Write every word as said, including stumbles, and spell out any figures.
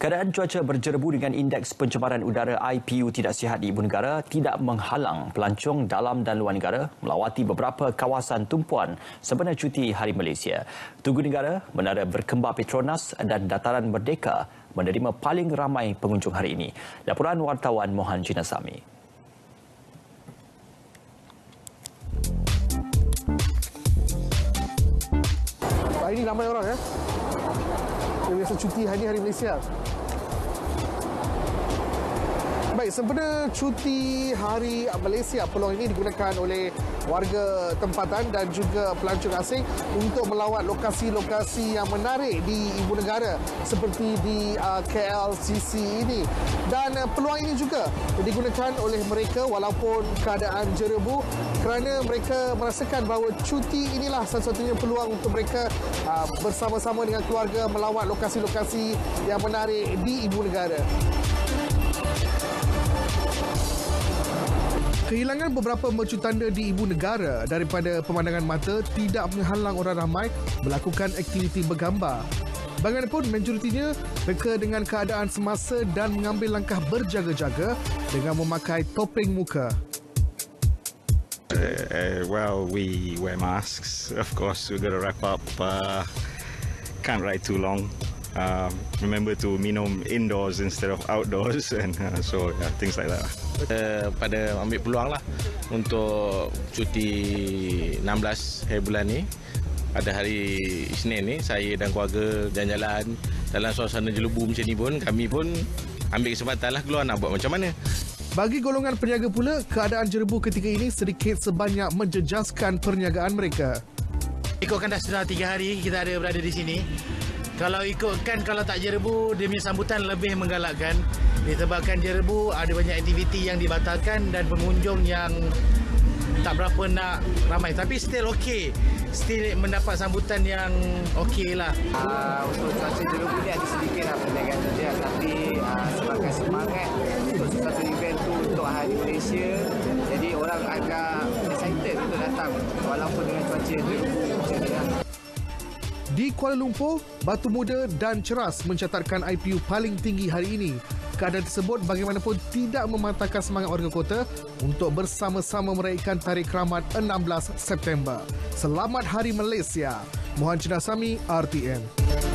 Keadaan cuaca berjerebu dengan indeks pencemaran udara I P U tidak sihat di ibu negara tidak menghalang pelancong dalam dan luar negara melawati beberapa kawasan tumpuan sempena cuti Hari Malaysia. Tugu Negara, Menara Berkembar Petronas dan Dataran Merdeka menerima paling ramai pengunjung hari ini. Laporan wartawan Mohan Jinasami. Hari ini ramai orang ya. Dia biasa cuti hari Hari Malaysia. Baik, sempena cuti Hari Malaysia, peluang ini digunakan oleh warga tempatan dan juga pelancong asing untuk melawat lokasi-lokasi yang menarik di ibu negara seperti di uh, K L C C ini. Dan uh, peluang ini juga digunakan oleh mereka walaupun keadaan jerebu kerana mereka merasakan bahawa cuti inilah satu-satunya peluang untuk mereka uh, bersama-sama dengan keluarga melawat lokasi-lokasi yang menarik di ibu negara. Kehilangan beberapa mercu tanda di ibu negara daripada pemandangan mata tidak menghalang orang ramai melakukan aktiviti bergambar. Bagaimanapun, majoritinya reka dengan keadaan semasa dan mengambil langkah berjaga-jaga dengan memakai topeng muka. Uh, uh, well, we wear masks. Of course, we've got to wrap up. Uh, can't ride too long. Uh, remember to minum indoors instead of outdoors, and uh, so yeah, things like that. Uh, pada ambil peluang lah untuk cuti enam belas hari bulan ni. Pada hari Isnin ni, saya dan keluarga jalan-jalan dalam suasana jelebu macam ni pun, kami pun ambil kesempatan lah keluar nak buat macam mana. Bagi golongan peniaga pula, keadaan jerebu ketika ini sedikit sebanyak menjejaskan perniagaan mereka. Ikutkan dah sudah tiga hari kita ada berada di sini. Kalau ikutkan, kalau tak jerebu, dia punya sambutan lebih menggalakkan. Disebabkan jerebu, ada banyak aktiviti yang dibatalkan dan pengunjung yang tak berapa nak ramai. Tapi still okey. Still mendapat sambutan yang okey lah. Uh, untuk cuaca jerebu ni ada sedikit lah perniagaan dia. Tapi uh, sebagai semangat untuk sesuatu event tu untuk Hari Malaysia, jadi orang agak excited untuk datang walaupun dengan cuaca jerebu macam ni lah. Di Kuala Lumpur, Batu Muda dan Ceras mencatatkan I P U paling tinggi hari ini. Keadaan tersebut bagaimanapun tidak mematahkan semangat warga kota untuk bersama-sama meraihkan Tarikh Rahmat enam belas September. Selamat Hari Malaysia. Mohan Jinasami, R T N.